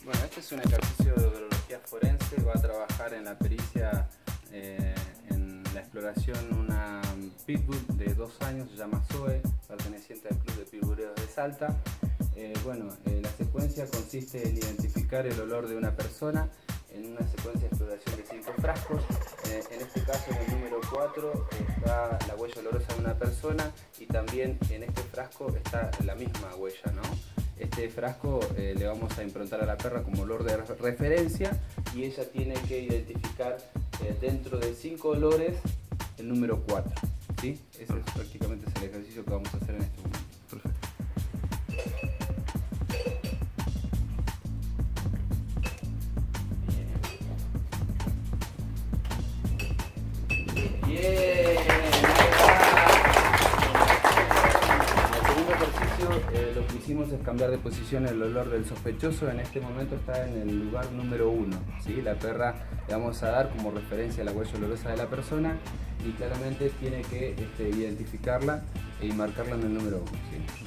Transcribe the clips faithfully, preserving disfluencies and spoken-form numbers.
Bueno, este es un ejercicio de odorología forense, va a trabajar en la pericia, eh, en la exploración, una pitbull de dos años, se llama Zoe, perteneciente al Club de Pitbulleros de Salta. Eh, bueno, eh, la secuencia consiste en identificar el olor de una persona en una secuencia de exploración de cinco frascos. Eh, en este caso, en el número cuatro, está la huella olorosa de una persona y también en este frasco está la misma huella, ¿no? Este frasco eh, le vamos a improntar a la perra como olor de referencia y ella tiene que identificar eh, dentro de cinco olores el número cuatro, ¿sí? Ese es prácticamente es el ejercicio que vamos a hacer en este momento. Perfecto. Bien. Eh, lo que hicimos es cambiar de posición el olor del sospechoso. En este momento está en el lugar número uno, ¿sí? La perra le vamos a dar como referencia la huella olorosa de la persona y claramente tiene que este, identificarla y marcarla en el número uno, ¿sí?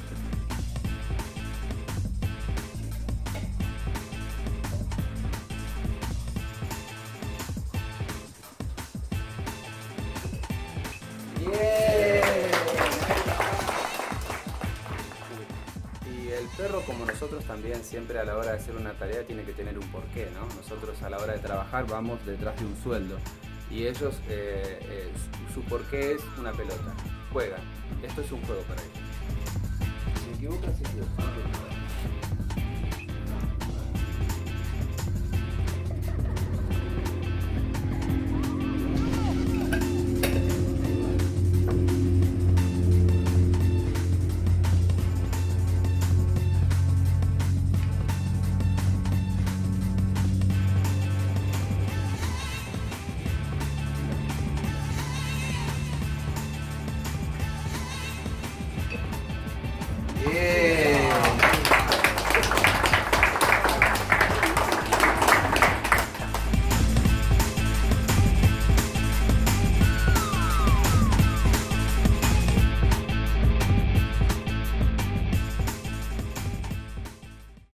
El perro, como nosotros también, siempre a la hora de hacer una tarea tiene que tener un porqué, ¿no? Nosotros a la hora de trabajar vamos detrás de un sueldo y ellos, eh, eh, su, su porqué es una pelota, juegan. Esto es un juego para ellos. Si me equivocas, es Dios.